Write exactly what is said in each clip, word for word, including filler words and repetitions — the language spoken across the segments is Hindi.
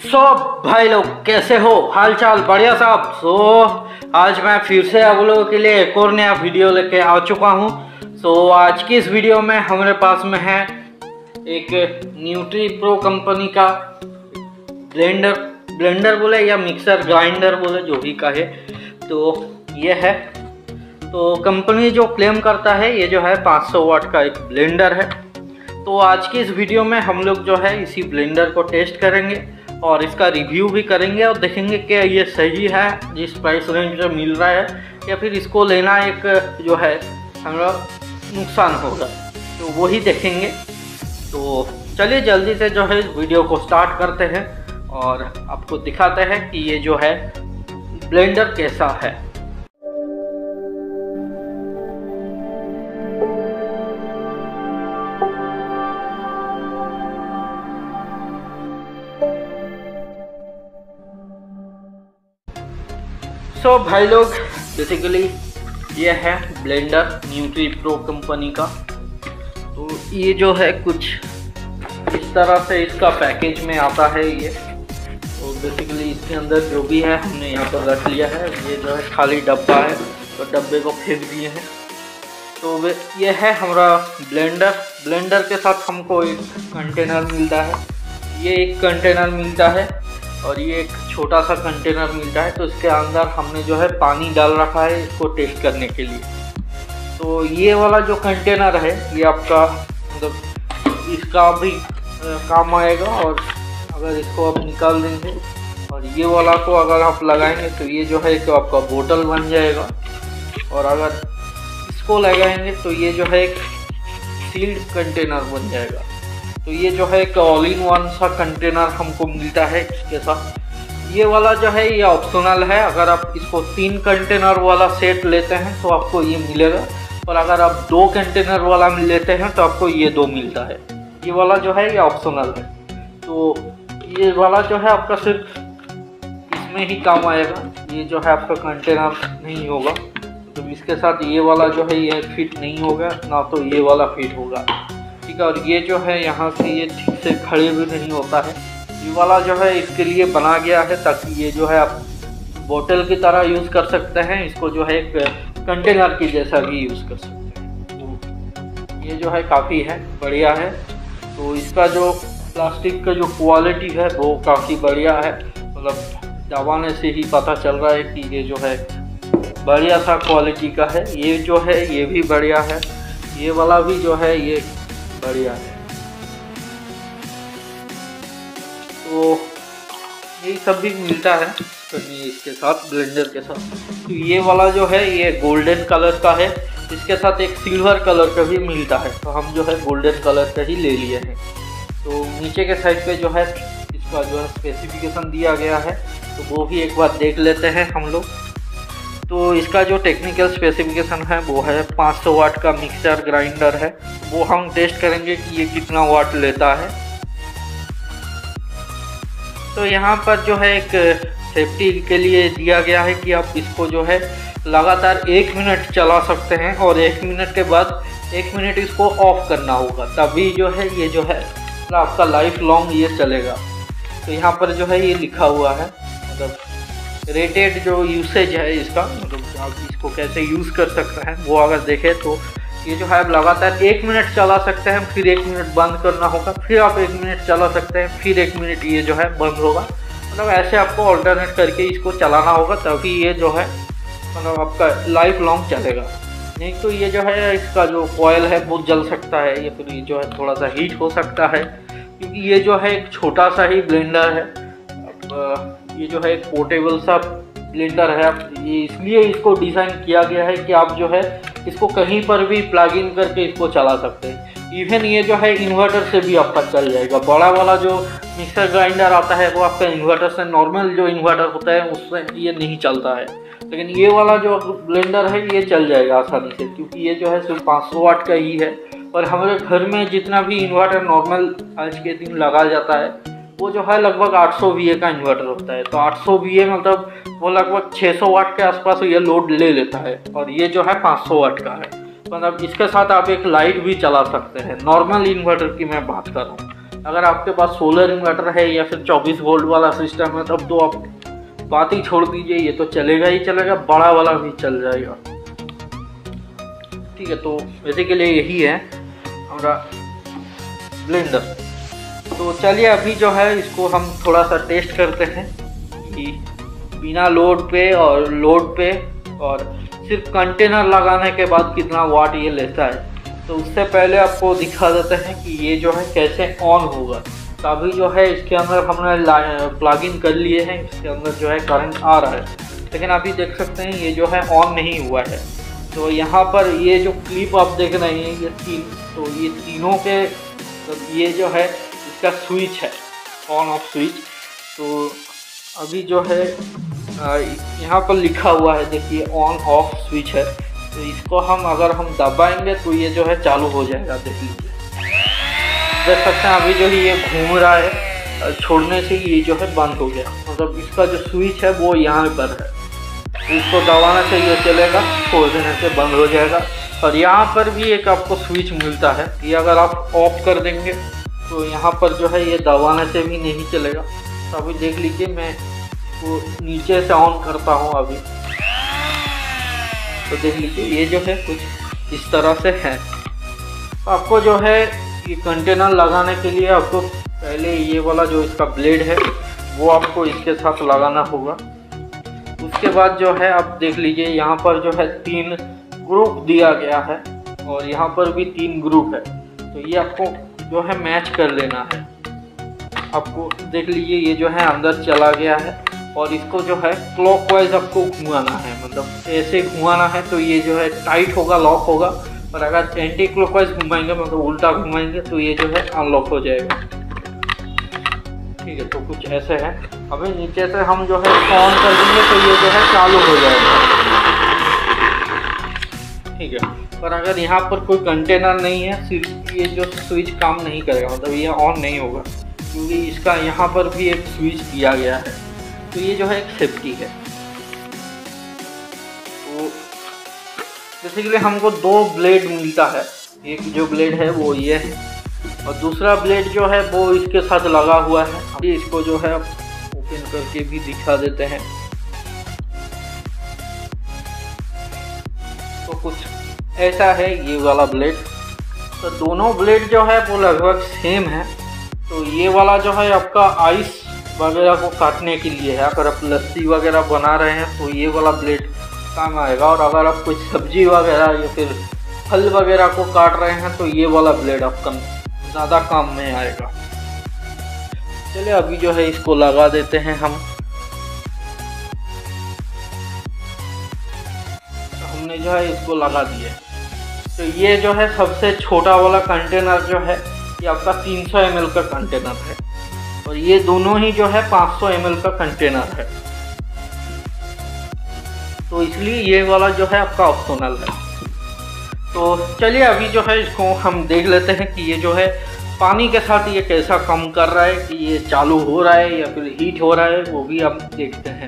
सो भाई लोग कैसे हो, हाल चाल बढ़िया साहब। सो आज मैं फिर से आप लोगों के लिए एक और नया वीडियो लेके आ चुका हूँ। सो आज की इस वीडियो में हमारे पास में है एक न्यूट्री प्रो कंपनी का ब्लेंडर ब्लेंडर बोले या मिक्सर ग्राइंडर बोले, जो भी कहे। तो ये है, तो कंपनी जो क्लेम करता है ये जो है पाँच सौ वाट का एक ब्लेंडर है। तो आज की इस वीडियो में हम लोग जो है इसी ब्लेंडर को टेस्ट करेंगे और इसका रिव्यू भी करेंगे और देखेंगे कि ये सही है जिस प्राइस रेंज में मिल रहा है, या फिर इसको लेना एक जो है हमारा नुकसान होगा, तो वही देखेंगे। तो चलिए जल्दी से जो है इस वीडियो को स्टार्ट करते हैं और आपको दिखाते हैं कि ये जो है ब्लेंडर कैसा है। तो भाई लोग बेसिकली ये है ब्लेंडर न्यूट्री प्रो कंपनी का। तो ये जो है कुछ इस तरह से इसका पैकेज में आता है ये। तो बेसिकली इसके अंदर जो भी है हमने यहाँ पर रख लिया है। ये जो है खाली डब्बा है, तो डब्बे को फेंक दिए हैं। तो वे ये है हमारा ब्लेंडर। ब्लेंडर के साथ हमको एक कंटेनर मिलता है, ये एक कंटेनर मिलता है और ये एक छोटा सा कंटेनर मिलता है। तो इसके अंदर हमने जो है पानी डाल रखा है इसको टेस्ट करने के लिए। तो ये वाला जो कंटेनर है ये आपका मतलब इसका भी काम आएगा, और अगर इसको आप निकाल देंगे और ये वाला को अगर आप लगाएंगे तो ये जो है एक आपका बोतल बन जाएगा, और अगर इसको लगाएंगे तो ये जो है एक सील्ड कंटेनर बन जाएगा। तो ये जो है एक ऑल इन वन सा कंटेनर हमको मिलता है इसके साथ। ये वाला जो है ये ऑप्शनल है, अगर आप इसको तीन कंटेनर वाला सेट लेते हैं तो आपको ये मिलेगा, और अगर आप दो कंटेनर वाला लेते हैं तो आपको ये दो मिलता है। ये वाला जो है ये ऑप्शनल है। तो ये वाला जो है आपका सिर्फ इसमें ही काम आएगा, ये जो है आपका कंटेनर नहीं होगा। तो इसके साथ ये वाला जो है ये फिट नहीं होगा, ना तो ये वाला फिट होगा, ठीक है। और ये जो है यहाँ से ये ठीक से खड़े भी नहीं होता है। ये वाला जो है इसके लिए बना गया है ताकि ये जो है आप बोतल की तरह यूज़ कर सकते हैं, इसको जो है एक कंटेनर की जैसा भी यूज़ कर सकते हैं। तो ये जो है काफ़ी है बढ़िया है। तो इसका जो प्लास्टिक का जो क्वालिटी है वो काफ़ी बढ़िया है, मतलब दबाने से ही पता चल रहा है कि ये जो है बढ़िया सा क्वालिटी का है। ये जो है ये भी बढ़िया है, ये वाला भी जो है ये बढ़िया है। तो यही सब भी मिलता है इसके साथ, ब्लेंडर के साथ। तो ये वाला जो है ये गोल्डन कलर का है, इसके साथ एक सिल्वर कलर का भी मिलता है। तो हम जो है गोल्डन कलर का ही ले लिए हैं। तो नीचे के साइड पे जो है इसका जो है स्पेसिफिकेशन दिया गया है, तो वो भी एक बार देख लेते हैं हम लोग। तो इसका जो टेक्निकल स्पेसिफिकेशन है वो है पाँच सौ वाट का मिक्सर ग्राइंडर है। वो हम टेस्ट करेंगे कि ये कितना वाट लेता है। तो यहाँ पर जो है एक सेफ्टी के लिए दिया गया है कि आप इसको जो है लगातार एक मिनट चला सकते हैं, और एक मिनट के बाद एक मिनट इसको ऑफ करना होगा, तभी जो है ये जो है आपका लाइफ लॉन्ग ये चलेगा। तो यहाँ पर जो है ये लिखा हुआ है, मतलब रेटेड जो यूसेज है इसका, मतलब आप इसको कैसे यूज़ कर सकते हैं वो अगर देखें तो ये जो है आप लगातार एक मिनट चला सकते हैं, फिर एक मिनट बंद करना होगा, फिर आप एक मिनट चला सकते हैं, फिर एक मिनट ये जो है बंद होगा। मतलब ऐसे आपको ऑल्टरनेट करके इसको चलाना होगा, तभी ये जो है मतलब आपका लाइफ लॉन्ग चलेगा। नहीं तो ये जो है इसका जो कॉयल है वो जल सकता है, या फिर ये जो है थोड़ा सा हीट हो सकता है, क्योंकि ये जो है एक छोटा सा ही ब्लेंडर है। अब ये जो है एक पोर्टेबल सा ब्लेंडर है, ये इसलिए इसको डिज़ाइन किया गया है कि आप जो है इसको कहीं पर भी प्लग इन करके इसको चला सकते हैं। इवन ये जो है इन्वर्टर से भी आपका चल जाएगा। बड़ा वाला जो मिक्सर ग्राइंडर आता है वो आपका इन्वर्टर से, नॉर्मल जो इन्वर्टर होता है उससे ये नहीं चलता है, लेकिन ये वाला जो ब्लेंडर है ये चल जाएगा आसानी से, क्योंकि ये जो है सिर्फ पाँच सौ वाट का ही है। और हमारे घर में जितना भी इन्वर्टर नॉर्मल आज के दिन लगा जाता है वो जो है लगभग आठ सौ वी ए का इन्वर्टर होता है। तो आठ सौ वी ए मतलब वो लगभग छह सौ वाट के आसपास ये लोड ले लेता है, और ये जो है पाँच सौ वाट का है। मतलब इसके साथ आप एक लाइट भी चला सकते हैं, नॉर्मल इन्वर्टर की मैं बात कर रहा हूँ। अगर आपके पास सोलर इन्वर्टर है या फिर चौबीस वोल्ट वाला सिस्टम है तब तो आप बात ही छोड़ दीजिए, ये तो चलेगा ही चलेगा, बड़ा वाला भी चल जाएगा। ठीक है, तो बेसिकली यही है हमारा ब्लेंडर। तो चलिए अभी जो है इसको हम थोड़ा सा टेस्ट करते हैं कि बिना लोड पे और लोड पे और सिर्फ कंटेनर लगाने के बाद कितना वाट ये लेता है। तो उससे पहले आपको दिखा देते हैं कि ये जो है कैसे ऑन होगा। तो अभी जो है इसके अंदर हमने प्लग इन कर लिए हैं, इसके अंदर जो है करंट आ रहा है, लेकिन अभी देख सकते हैं ये जो है ऑन नहीं हुआ है। तो यहाँ पर ये जो क्लिप आप देख रहे हैं ये तीन, तो ये तीनों के तो ये जो है इसका स्विच है, ऑन ऑफ स्विच। तो अभी जो है यहाँ पर लिखा हुआ है, देखिए ऑन ऑफ स्विच है। तो इसको हम अगर हम दबाएंगे तो ये जो है चालू हो जाएगा, देख लीजिए, देख सकते हैं। अभी जो है ये घूम रहा है, छोड़ने से ये जो है बंद हो गया, मतलब इसका जो स्विच है वो यहाँ पर है। इसको दबाने से ये चलेगा, छोड़ देने से बंद हो जाएगा। और यहाँ पर भी एक आपको स्विच मिलता है, ये अगर आप ऑफ कर देंगे तो यहाँ पर जो है ये दबाने से भी नहीं चलेगा। तो अभी देख लीजिए, मैं वो नीचे से ऑन करता हूँ अभी, तो देख लीजिए ये जो है कुछ इस तरह से है। तो आपको जो है ये कंटेनर लगाने के लिए आपको पहले ये वाला जो इसका ब्लेड है वो आपको इसके साथ लगाना होगा। उसके बाद जो है आप देख लीजिए यहाँ पर जो है तीन ग्रुप दिया गया है और यहाँ पर भी तीन ग्रुप है। तो ये आपको जो है मैच कर लेना है। आपको देख लीजिए ये जो है अंदर चला गया है और इसको जो है क्लॉकवाइज आपको घुमाना है, मतलब ऐसे घुमाना है तो ये जो है टाइट होगा, लॉक होगा। और अगर एंटी क्लॉकवाइज घुमाएंगे, मतलब उल्टा घुमाएंगे, तो ये जो है अनलॉक हो जाएगा। ठीक है, तो कुछ ऐसे है। अभी नीचे से हम जो है इसको ऑन कर देंगे तो ये जो है चालू हो जाएगा। ठीक है, पर अगर यहाँ पर कोई कंटेनर नहीं है, सिर्फ ये जो स्विच काम नहीं करेगा, मतलब ये ऑन नहीं होगा, क्योंकि इसका यहाँ पर भी एक स्विच दिया गया है। तो ये जो है एक सेफ्टी है। तो बेसिकली हमको दो ब्लेड मिलता है, एक जो ब्लेड है वो ये है और दूसरा ब्लेड जो है वो इसके साथ लगा हुआ है। अभी इसको जो है ओपन करके भी दिखा देते हैं। तो कुछ ऐसा है ये वाला ब्लेड। तो दोनों ब्लेड जो है वो लगभग सेम है। तो ये वाला जो है आपका आइस वगैरह को काटने के लिए है, अगर आप लस्सी वगैरह बना रहे हैं तो ये वाला ब्लेड काम आएगा। और अगर आप कुछ सब्जी वगैरह या फिर फल वगैरह को काट रहे हैं तो ये वाला ब्लेड आपका ज़्यादा काम में आएगा। चलिए अभी जो है इसको लगा देते हैं हम। तो हमने जो है इसको लगा दिया। तो ये जो है सबसे छोटा वाला कंटेनर जो है ये आपका तीन सौ एम एल का कंटेनर है और ये दोनों ही जो है पाँच सौ एम एल का कंटेनर है। तो इसलिए ये वाला जो है आपका ऑप्शनल है। तो चलिए अभी जो है इसको हम देख लेते हैं कि ये जो है पानी के साथ ये कैसा काम कर रहा है, कि ये चालू हो रहा है या फिर हीट हो रहा है, वो भी हम देखते हैं।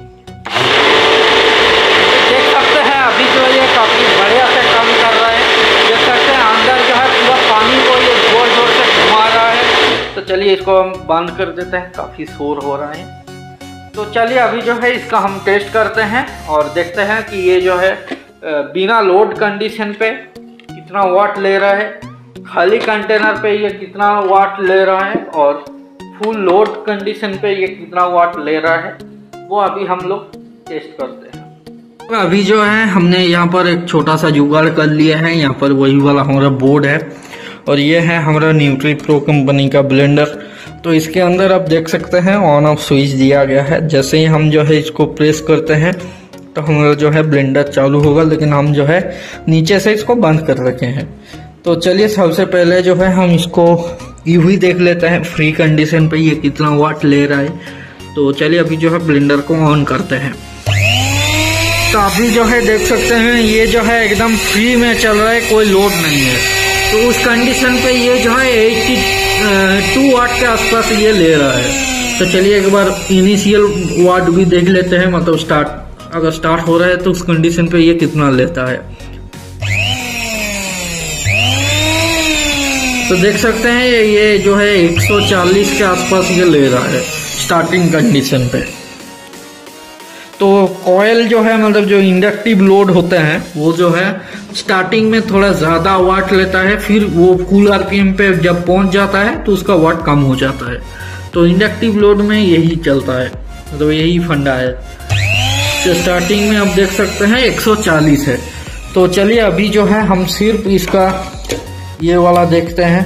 देख सकते हैं अभी जो ये काफ़ी बढ़िया से काम कर रहा है। देख सकते हैं अंदर जो है पूरा पानी को ये जोर जोर से घुमा रहा है। तो चलिए इसको हम बंद कर देते हैं, काफ़ी शोर हो रहा है। तो चलिए अभी जो है इसका हम टेस्ट करते हैं और देखते हैं कि ये जो है बिना लोड कंडीशन पे कितना वाट ले रहा है, खाली कंटेनर पे ये कितना वाट ले रहा है और फुल लोड कंडीशन पे ये कितना वाट ले रहा है, वो अभी हम लोग टेस्ट करते हैं। अभी जो है हमने यहाँ पर एक छोटा सा जुगाड़ कर लिया है। यहाँ पर वही वाला हमारा बोर्ड है और ये है हमारा न्यूट्री प्रो कंपनी का ब्लेंडर। तो इसके अंदर आप देख सकते हैं ऑन ऑफ स्विच दिया गया है। जैसे ही हम जो है इसको प्रेस करते हैं तो हमारा जो है ब्लेंडर चालू होगा, लेकिन हम जो है नीचे से इसको बंद कर रखे हैं। तो चलिए सबसे पहले जो है हम इसको यूं ही देख लेते हैं फ्री कंडीशन पे ये कितना वाट ले रहा है। तो चलिए अभी जो है ब्लेंडर को ऑन करते हैं। तो अभी जो है देख सकते हैं ये जो है एकदम फ्री में चल रहा है, कोई लोड नहीं है। तो उस कंडीशन पे ये जो है बयासी वाट के आसपास ये ले रहा है। तो चलिए एक बार इनिशियल वाट भी देख लेते हैं, मतलब स्टार्ट अगर स्टार्ट हो रहा है तो उस कंडीशन पे ये कितना लेता है। तो देख सकते हैं ये, ये जो है एक सौ चालीस के आसपास ये ले रहा है स्टार्टिंग कंडीशन पे। तो कॉयल जो है मतलब जो इंडक्टिव लोड होते हैं वो जो है स्टार्टिंग में थोड़ा ज़्यादा वाट लेता है, फिर वो फुल आरपीएम पे जब पहुंच जाता है तो उसका वाट कम हो जाता है। तो इंडक्टिव लोड में यही चलता है, मतलब यही फंडा है। तो स्टार्टिंग में आप देख सकते हैं एक सौ चालीस है। तो चलिए अभी जो है हम सिर्फ इसका ये वाला देखते हैं,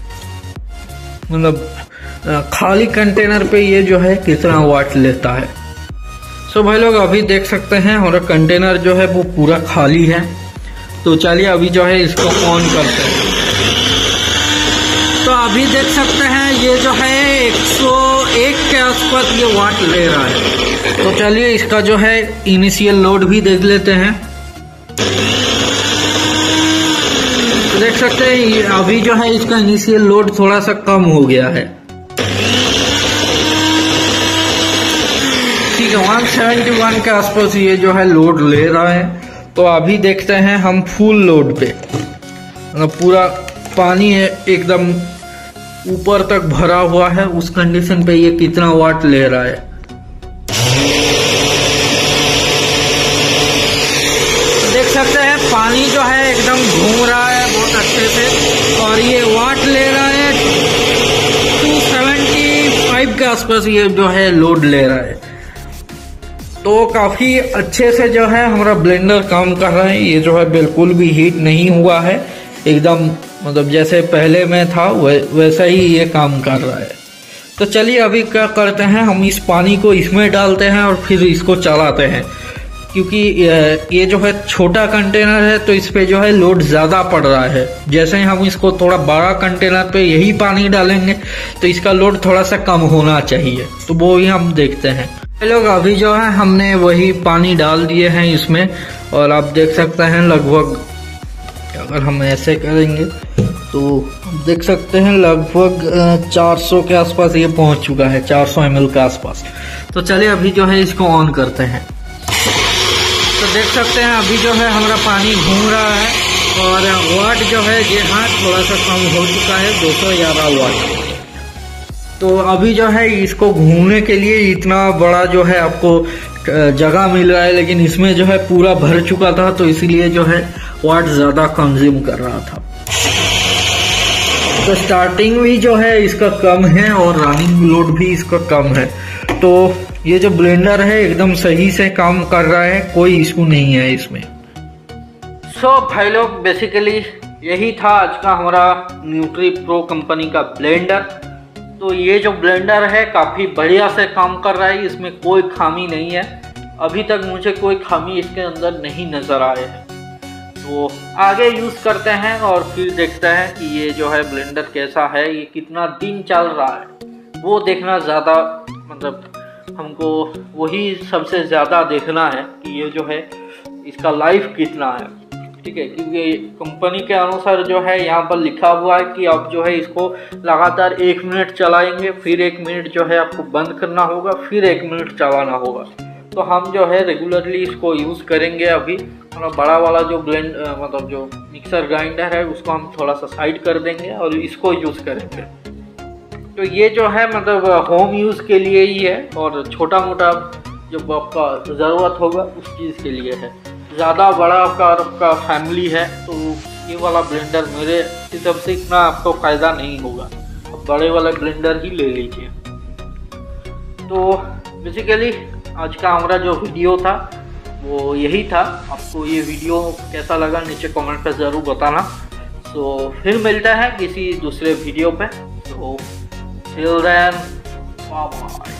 मतलब खाली कंटेनर पे ये जो है कितना वाट लेता है। सो so भाई लोग अभी देख सकते हैं हमारा कंटेनर जो है वो पूरा खाली है। तो चलिए अभी जो है इसको ऑन करते हैं। तो अभी देख सकते हैं ये जो है एक सौ एक के आसपास ये वाट ले रहा है। तो चलिए इसका जो है इनिशियल लोड भी देख लेते हैं। तो देख सकते हैं अभी जो है इसका इनिशियल लोड थोड़ा सा कम हो गया है। ठीक है, एक सौ इकहत्तर के आसपास ये जो है लोड ले रहा है। तो अभी देखते हैं हम फुल लोड पे, मतलब पूरा पानी है एकदम ऊपर तक भरा हुआ है, उस कंडीशन पे ये कितना वाट ले रहा है। तो देख सकते हैं पानी जो है एकदम घूम रहा है बहुत अच्छे से, और ये वाट ले रहा है दो सौ पचहत्तर के आसपास ये जो है लोड ले रहा है। तो काफी अच्छे से जो है हमारा ब्लेंडर काम कर रहा है। ये जो है बिल्कुल भी हीट नहीं हुआ है, एकदम मतलब जैसे पहले में था वैसा ही ये काम कर रहा है। तो चलिए अभी क्या करते हैं, हम इस पानी को इसमें डालते हैं और फिर इसको चलाते हैं, क्योंकि ये जो है छोटा कंटेनर है तो इस पे जो है लोड ज़्यादा पड़ रहा है। जैसे ही हम इसको थोड़ा बड़ा कंटेनर पे यही पानी डालेंगे तो इसका लोड थोड़ा सा कम होना चाहिए। तो वो ही हम देखते हैं। लोग अभी जो है हमने वही पानी डाल दिए हैं इसमें, और आप देख सकते हैं लगभग अगर हम ऐसे करेंगे तो देख सकते हैं लगभग चार सौ के आसपास ये पहुंच चुका है, चार सौ एम एल के आसपास। तो चलिए अभी जो है इसको ऑन करते हैं। तो देख सकते हैं अभी जो है हमारा पानी घूम रहा है, और वाट जो है ये हाँ थोड़ा सा कम हो चुका है, दो सौ ग्यारह वाट। तो अभी जो है इसको घूमने के लिए इतना बड़ा जो है आपको जगह मिल रहा है, लेकिन इसमें जो है पूरा भर चुका था तो इसीलिए जो है वाट ज़्यादा कंज्यूम कर रहा था। तो स्टार्टिंग भी जो है इसका कम है और रनिंग लोड भी इसका कम है। तो ये जो ब्लेंडर है एकदम सही से काम कर रहा है, कोई इशू नहीं है इसमें। सो so, भाई लोग बेसिकली यही था आज का हमारा न्यूट्री प्रो कंपनी का ब्लेंडर। तो ये जो ब्लेंडर है काफ़ी बढ़िया से काम कर रहा है, इसमें कोई खामी नहीं है। अभी तक मुझे कोई खामी इसके अंदर नहीं नज़र आए हैं। तो आगे यूज़ करते हैं और फिर देखते हैं कि ये जो है ब्लेंडर कैसा है, ये कितना दिन चल रहा है वो देखना ज़्यादा, मतलब हमको वही सबसे ज़्यादा देखना है कि ये जो है इसका लाइफ कितना है। ठीक है, क्योंकि कंपनी के अनुसार जो है यहाँ पर लिखा हुआ है कि आप जो है इसको लगातार एक मिनट चलाएंगे, फिर एक मिनट जो है आपको बंद करना होगा, फिर एक मिनट चलाना होगा। तो हम जो है रेगुलरली इसको यूज़ करेंगे। अभी मतलब बड़ा वाला जो ब्लेंड मतलब जो मिक्सर ग्राइंडर है उसको हम थोड़ा सा साइड कर देंगे और इसको यूज़ करेंगे। तो ये जो है मतलब होम यूज़ के लिए ही है, और छोटा मोटा जब आपका ज़रूरत होगा उस चीज़ के लिए है। ज़्यादा बड़ा आपका आपका फैमिली है तो ये वाला ब्लेंडर मेरे हिसाब से इतना आपको फ़ायदा नहीं होगा, आप बड़े वाला ब्लेंडर ही ले लीजिए। तो बेसिकली आज का हमारा जो वीडियो था वो यही था। आपको ये वीडियो कैसा लगा नीचे कमेंट पे ज़रूर बताना। तो फिर मिलता है किसी दूसरे वीडियो पे। तो टिल देन बाय बाय।